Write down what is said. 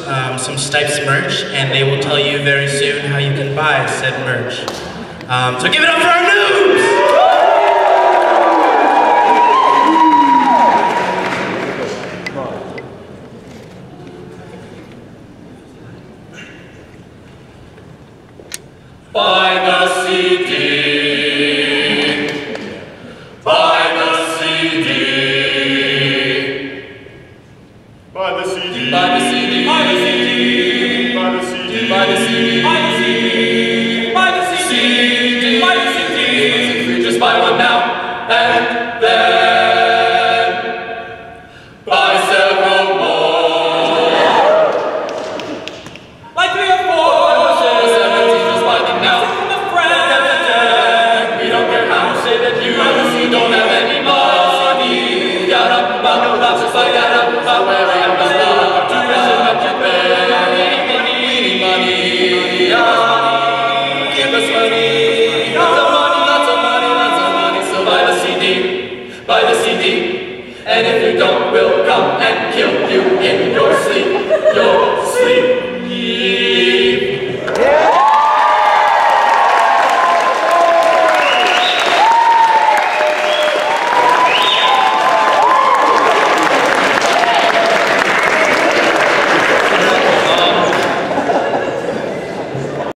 some Stypes merch, and they will tell you very soon how you can buy said merch. So give it up for our noobs! Buy the CD. Buy the CD. Buy the CD. Buy the CD. Buy the CD. Buy the CD. Buy the CD. Buy the CD. Buy the CD. Buy the CD. Just buy one now and then buy several more. Like 3 or 4. Just buy them now. We don't care how you say that you don't have any money. Got up about no lots just like that up about where I am. Buy the CD, and if you don't, we'll come and kill you in your sleep.